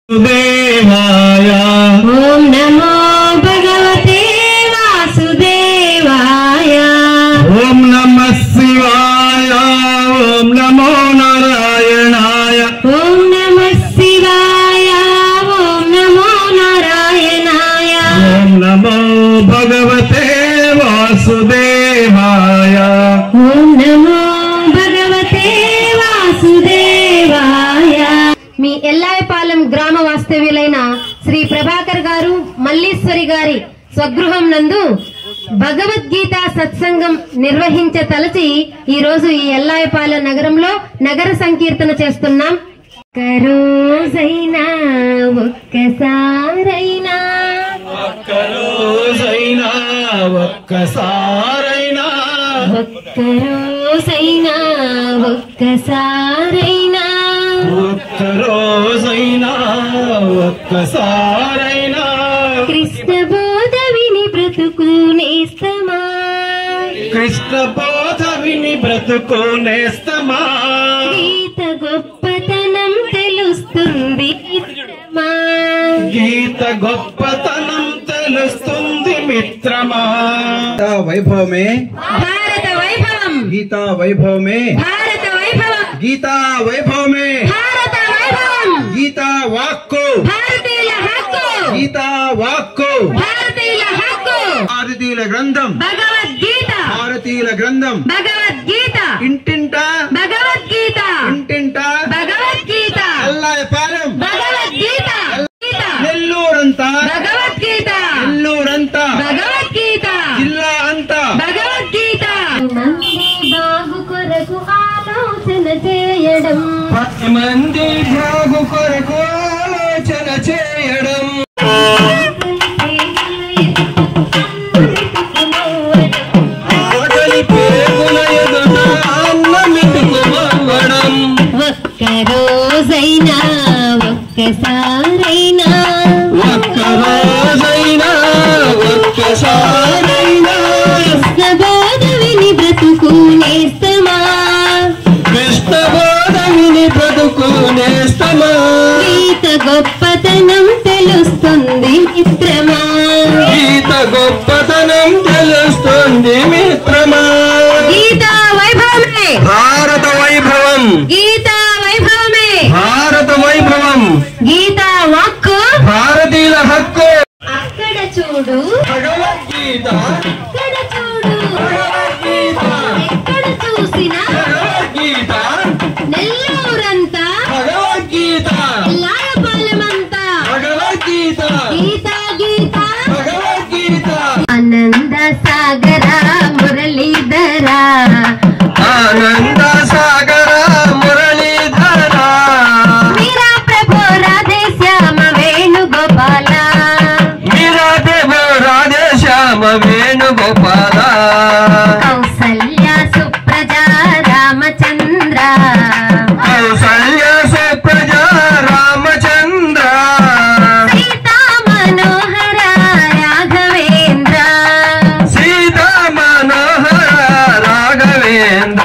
वासुदेवाय ओम नमो भगवते वासुदेवाय ओम नमः शिवाय ओम नमो नारायणाय ओम नमः शिवाय ओम नमो नारायणाय ओम नमो भगवते वासुदेवाय ओम नमो भगवते वासुदेवाय। మీ ఎల్లాయపాలెం గ్రామ వాస్తవ్యులైన శ్రీ ప్రభాకర్ గారు మల్లీశ్వరి గారి స్వగృహం నందు భగవద్గీత సత్సంగం నిర్వహించ తలచి ఈ రోజు ఈ ఎల్లాయపాలెం నగరంలో నగర సంకీర్తన చేస్తున్నాం. ఒక్కరోజైనా ఒక్కసారైనా ఒక్కరోజైనా ఒక్కసారైనా ఒక్కరోజైనా ఒక్కసారైనా ఒక్కరోజైనా ఒక్కసారైనా కృష్ణ బోధ విని బ్రతుకు నేస్తమా కృష్ణ బోధ విని బ్రతుకు నేస్తమా గీత గొప్పతనం తెలుస్తుంది మిత్రమా గీత గొప్పతనం తెలుస్తుంది మిత్రమా वैभव में భారత వైభవం गीता वैभव में భారత వైభవం गीता वैभव में భారత వైభవం गीता वाक को భారతీయుల హక్కు गीता वाक को భారతీయుల హక్కు భారతీయుల గ్రంథం భగవద్గీత భారతీయుల గ్రంథం భగవద్గీత ఇంటింట భగవద్గీత ఇంటింట భగవద్గీత ఎల్లాయపాలెం భగవద్గీత నెల్లూరంతా భగవద్గీత నెల్లూరంతా భగవద్గీత జిల్లా అంతా భగవద్గీత. మంది బాగు కొరకు ఆలోచన చేయడం మంది బాగు కొరకు ఆలోచన చేయడం ఆకలి పేగుల ఎదుట అన్నమిటుకుమవ్వడం ఒక్కరోజైనా ఒక్కసారైనా ఒక్కరోజైనా ఒక్కసారైనా కృష్ణ బోధ విని బ్రతుకు నేస్తమా కృష్ణ బోధ విని బ్రతుకు నేస్తమా గీత గొప్పతనం తెలుస్తుంది మిత్రమా గీత గొప్పతనం తెలుస్తుంది మిత్రమా గీతా వైభవమే భారత వైభవం గీతా వైభవమే భారత వైభవం గీతా వాక్కు భారతీయుల హక్కు అక్కడ చూడు భగవద్గీత ఇక్కడ చూడు భగవద్గీత ఎక్కడ చూసినా భగవద్గీత నెల్లూరంతా భగవద్గీత ఎల్లాయపాలెమంతా భగవద్గీత గీతా గీత భగవద్గీత ఆనంద సాగర మురళీధర ఆనంద సాగర మురళీధర మీరా ప్రభు రాధే శ్యామ వేణుగోపాల మీరా దేవ రాధేశ్యామ వేణుగోపాల కౌసల్య సుప్రజ రామచంద్ర కౌసల్య సుప్రజ రామచంద్ర సీతా మనోహర రాఘవేంద్ర సీతా మనోహర రాఘవేంద్ర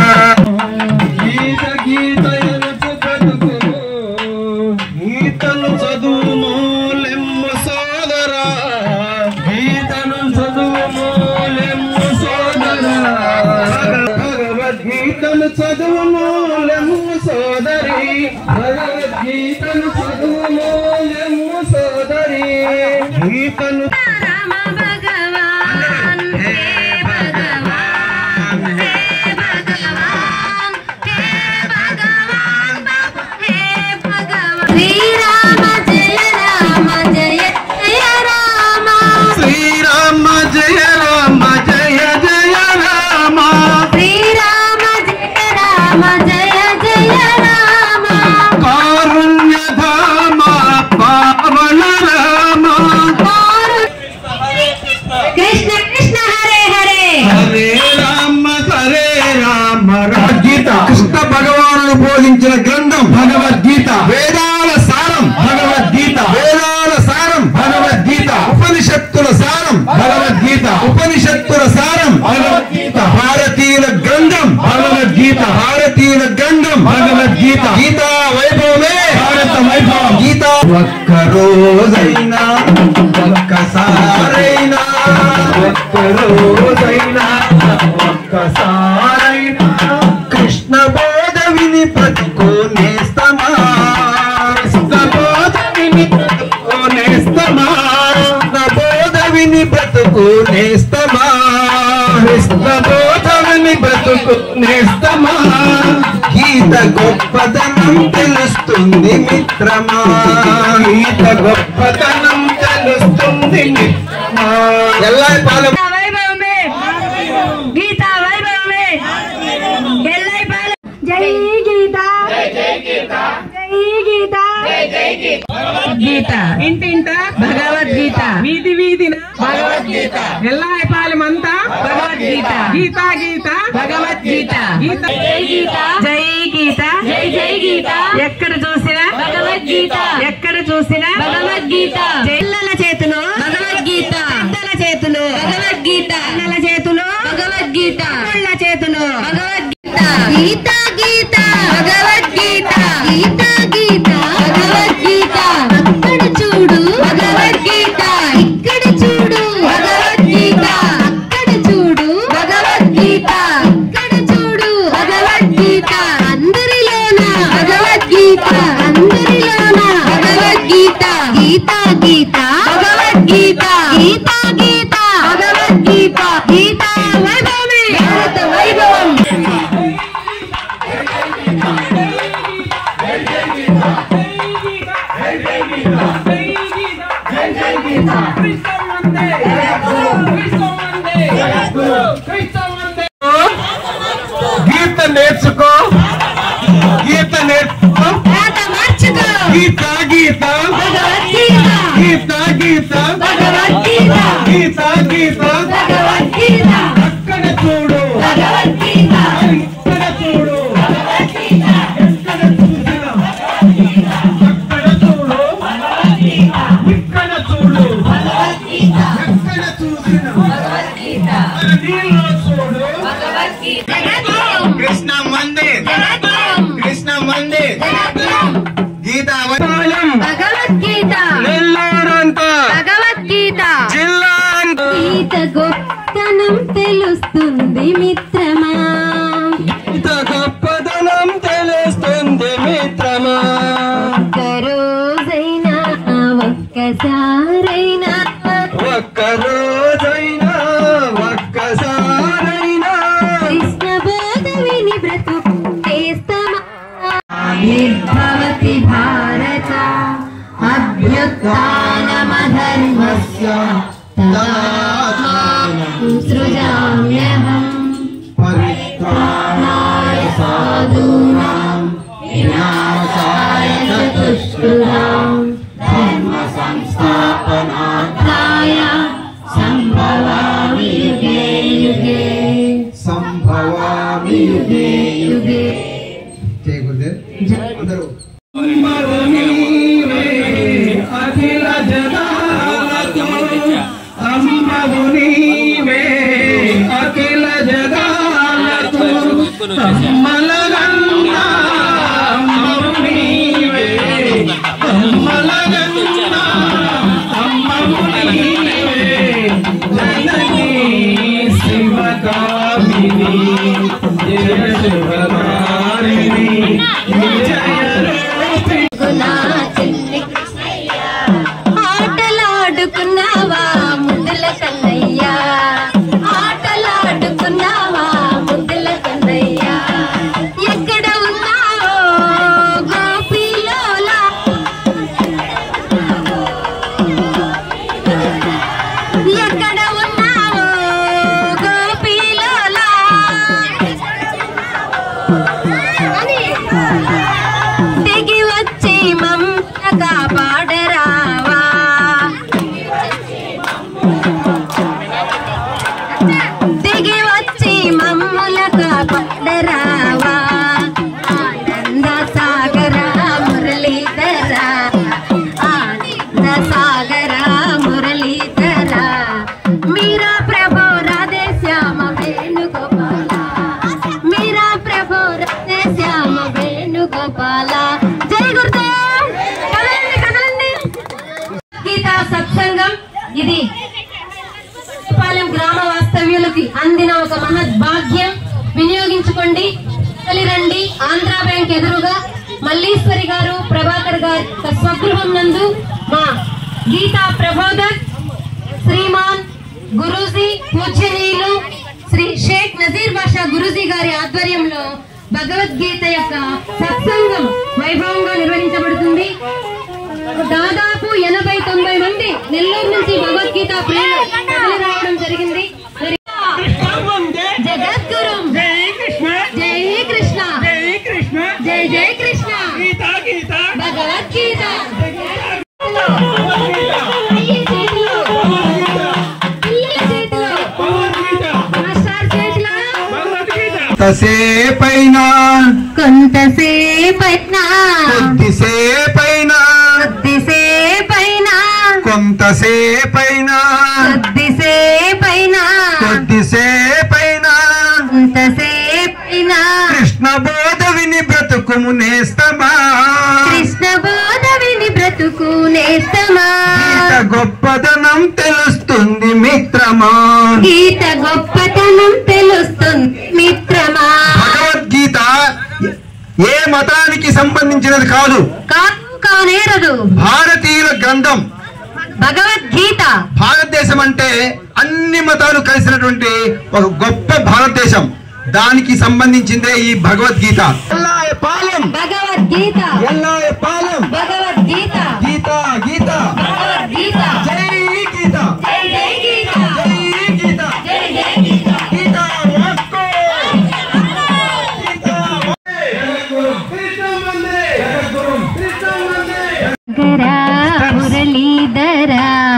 గీత గీతయనుచు బ్రతుకును గీతను చదువును లెమ్ము సోదరా గీతను చదువును లెమ్ము సోదరా భగవద్గీతను చదువును లెమ్ము సోదరి భగవద్గీతను చదువును లెమ్ము సోదరి గీతను రామ భగవాన్ హే భగవాన్ హే భగవాన్ హే భగవాన్ బాబు హే భగవాన్ శ్రీరామ జయ రామ జయ జయ రామ శ్రీరామ జయ రామ జయ జయ రామ శ్రీరామ జయ రామ జయ జయ రామ కారుణ్యధామ పావన రామ ఒక్క రోజైనా ఒక్కసారైనా ఒక్క రోజైనా ఒక్కసారైనా కృష్ణ బోధ విని బ్రతుకునేస్తమా కృష్ణ బోధ విని బ్రతుకునేస్తమా కృష్ణ బోధ విని బ్రతుకునేస్తమా కృష్ణ బోధ విని బ్రతుకునేస్తమా గీత గొప్పదనం తెలుస్తుంది మిత్రమా గీత గొప్పదనం తెలుస్తుంది మిత్రమా ఎల్లాయిపాలెం వైభవమే గీతా వైభవమే ఎల్లాయిపాలెం జై గీత జై గీత జై గీత జై గీత భగవద్గీత ఇంటింట భగవద్గీత వీధి వీధిన భగవద్గీత ఎల్లాయిపాలెం అంతా భగవద్గీత గీతా గీత భగవద్గీత గీత జై గీత జై గీత జై జై గీత ఎక్కడ చూసినా భగవద్గీత ఎక్కడ చూసినా భగవద్గీత పిల్లల చేతులో భగవద్గీత పెద్దల చేతులో భగవద్గీత పిల్లల చేతులో భగవద్గీత పిల్లల చేతులో భగవద్గీత గీత గీత భగవద్గీత గీత గీత భగవద్గీత అక్కడ చూడు భగవద్గీత ఇక్కడ చూడు భగవద్గీత అక్కడ చూడు భగవద్గీత ఇక్కడ చూడు భగవద్గీత అందరిలోన భగవద్గీత అందరిలోన భగవద్గీత గీత గీత భగవద్గీత గీత గీత భగవద్గీత గీత వైభవమే భారత వైభవం గీత నేర్చుకో గీత నేర్చుకో మాట మార్చుకో గీత గీత భగవద్గీత గీత గీత భగవద్గీత గీత గీత భగవద్గీత అక్కడ చూడు భగవద్గీత ఇక్కడ చూడు భగవద్గీత ఎక్కడ చూసినా అక్కడ చూడు ఇక్కడ చూడు భగవద్గీత ఎక్కడ చూసినా భగవద్గీత నీలో చూడు భగవద్గీత కృష్ణ మందిర్ కృష్ణ మందిర్ గీతా భగవద్గీత నెల్లూరంతా భగవద్గీత జిల్లా అంతా గీత గొప్పతనం తెలుస్తుంది మిత్రమా ఇంత గొప్పదనం తెలుస్తుంది మిత్రమా ఒక్క రోజైనా ఒక్కసారైనా ఒక్క రోజైనా ఒక్కసారైనా కృష్ణ బోధ విని బ్రతుకు చేస్తమా నిర్భవతి భారత అభ్యుత్థానమధర్మస్య తదాత్మానం సృజామ్యహం పరిత్రాణాయ సాధూనాం వినాశాయ చతుష్కృతాం ధర్మ సంస్థాపనార్థాయ సంభవామి యుగే యుగే సంభవామి యుగే యుగే జై గురుదేవ్ అందరూ అఖిల జగాలకు అంబగు నీవే అఖిల జగాలకు అమ్మలగన్నా అంబగు నీవే ఇది పాలెం గ్రామ వాస్తవ్యులకి అందిన ఒక మహత్ భాగ్యం. వినియోగించుకోండి. రండి. ఆంధ్రా బ్యాంక్ ఎదురుగా మల్లీశ్వరి గారు, ప్రభాకర్ గారి స్వగృహం నందు మా గీతా ప్రబోధక్ శ్రీమాన్ గురూజీ పూజనీయులు శ్రీ షేక్ నజీర్ బాషా గురూజీ గారి ఆధ్వర్యంలో భగవద్గీత యొక్క సత్సంగం వైభవంగా నిర్వహించబడుతుంది. దాదాపు 80-90 మంది నెల్లూరు నుంచి భగవద్గీత ప్రేరణ రావడం జరిగింది. జగద్గురు జై కృష్ణ, జై కృష్ణ, జై కృష్ణ, జై జై కృష్ణ. భగవద్గీత కొంతసేపైనా కొంతసేపైనా కొద్దిసేపైనా కొద్దిసేపైనా కొంతసేపైనా కొద్దిసేపైనా కొద్దిసేపైనా కొంతసేపైనా కృష్ణ బోధ విని బ్రతుకుము నేస్తమా, కృష్ణ బోధ విని బ్రతుకు నేస్తమా. గీత గొప్పదనం తెలుస్తుంది మిత్రమా, గీత గొప్పతనం తెలుస్తుంది మిత్రమా. భగవద్గీత ఏ మతానికి సంబంధించినది కాదు, కానేరదు. భారతీయుల గ్రంథం భగవద్గీత. భారతదేశం అంటే అన్ని మతాలు కలిసినటువంటి ఒక గొప్ప భారతదేశం. దానికి సంబంధించిందే ఈ భగవద్గీత. పాలెం భగవద్గీత, పాలెం భగవద్గీత, గీత గీత భగవద్గీత. జై గీత, జై జై గీత, జై గీత, జై జై గీత. గీత వాక్కో. మురళీధర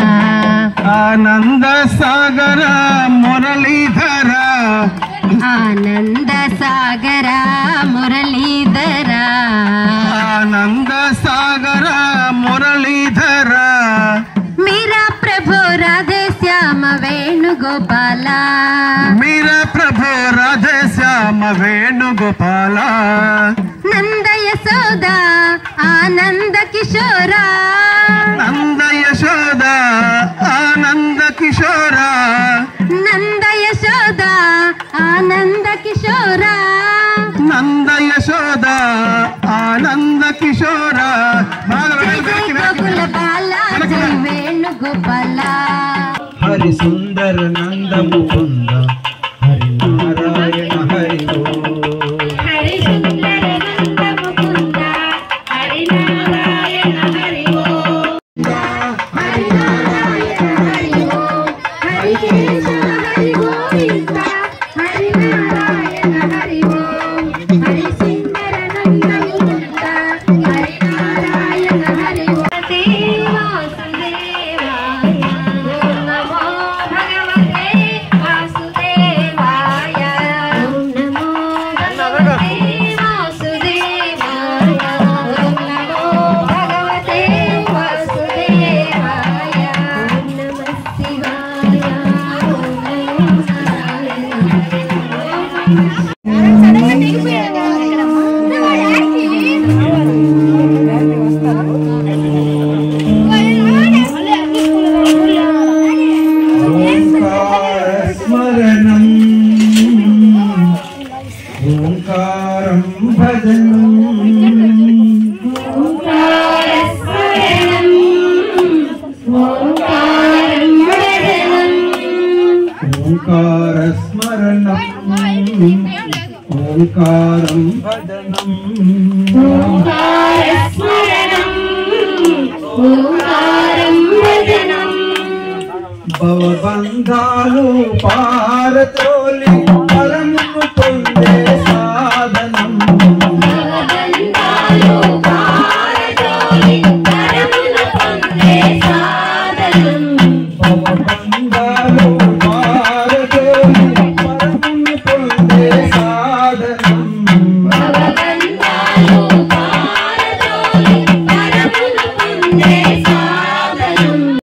ఆనంద సాగర మురళీధర, ఆనంద సాగర మురళీధర, ఆనంద సాగర మురళీధర. మీరా ప్రభు రాధే శ్యామ వేణుగోపాల, మీరా ప్రభు రాధే శ్యామ వేణుగోపాల. నంద యశోద ఆనంద కిశోర, నంద యశోద ఆనంద కిశోర, నంద యశోద ఆనంద కిశోర, నంద యశోద ఆనంద కిశోర. జై జై గోకుల బాల, జై వేణుగోపాల. హరి సుందర నంద ముకుంద హరి నారాయణ హరి ఓ. హరి సుందర నంద ముకుంద హరి నారాయణ హరి ఓం. హరి నారాయణ హరి ఓం. హరి కేశవ హరి గోవింద హరి నారాయణ హరి ఓం. హరి సుందర నంద ముకుంద హరి నారాయణ హరి ఓం. వాసుదేవాయ ఓం నమో భగవతే వాసుదేవాయ, ఓం నమో భగవతే వాసుదేవాయ, ఓం నమో భగవతే వాసుదేవాయ, ఓం నమః శివాయ, ఓం నమో ఓంకార స్మరణం ఓంకారం భజనం ఓంకారస్మరణం ఓంకారం భజనం ఓంకార స్మరణం ఓంకారం భజనం ఓంకారస్మరణం ఓంకారం భజనం భవబంధాలు పారతో